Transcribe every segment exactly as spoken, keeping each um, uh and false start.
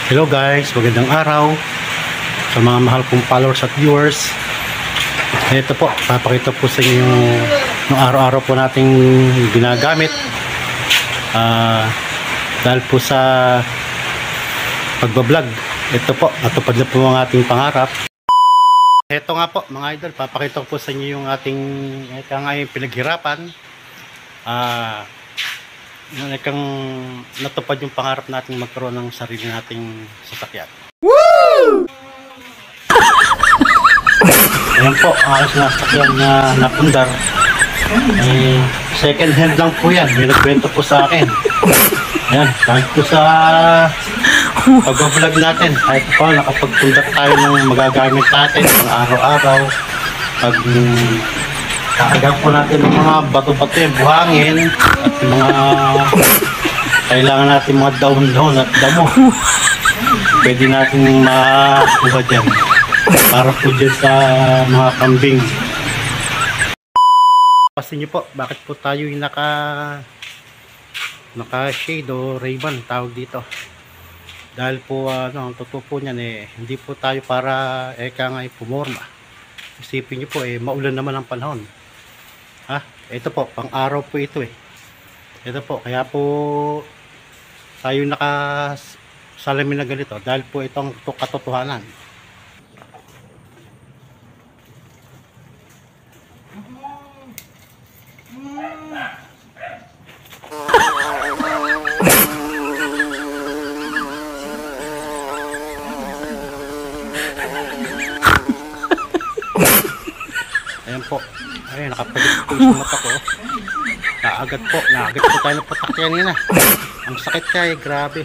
Hello guys, magandang araw sa mga mahal kong followers at viewers. Ito po, papakita po sa inyo yung araw-araw po nating ginagamit uh, dahil po sa pagbablog. Ito po, natupad na po ang ating pangarap. Ito nga po mga idol, papakita ko po sa inyo yung ating ito nga yung pinaghirapan. Ah uh, Nakang natupad yung pangarap natin magkaroon ng sarili nating sasakyan. Woo! Ayan po, ang alas na sasakyan na napundar. Eh, second hand lang po yan. May nagkwento po sa akin. Ayan, kahit po sa pag-vlog natin. Kahit po, nakapagpundar tayo ng magagamit natin pang araw-araw. Pag kakagap po natin ng mga bato-bato yung buhangin at mga kailangan natin mga daon-daon at damo, pwede natin makuha dyan para po dyan sa mga kambing. Kasi nyo po bakit po tayo yung naka naka shade o Ray-Ban tawag dito, dahil po ano, ang totoo po nyan eh, hindi po tayo para eka nga pumorma. Isipin nyo po eh, maulan naman ang panahon. Ah, ito po, pang araw po ito eh. Ito po, kaya po tayo naka salamin na ganito dahil po itong katotohanan. Ayan po. Ay, nakapalit po yung mata ko. Naagat po. Naagat po tayo ng patak kanina. Ang sakit kaya, grabe.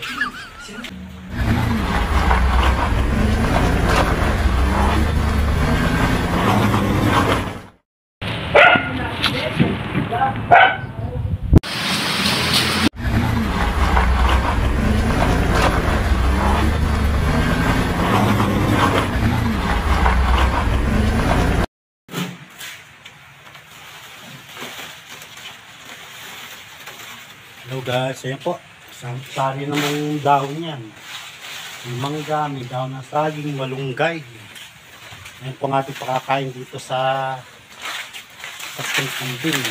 Hello guys, ayan po. Sari naman dahon yan. May mangga, may dahon ng saging, malunggay. Ayan po ang ating pakakain dito sa sa kambing.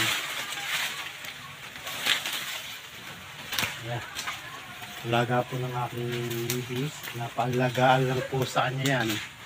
Ayan. Alaga po ng aking babies. Napaalagaan lang po sa kanya yan.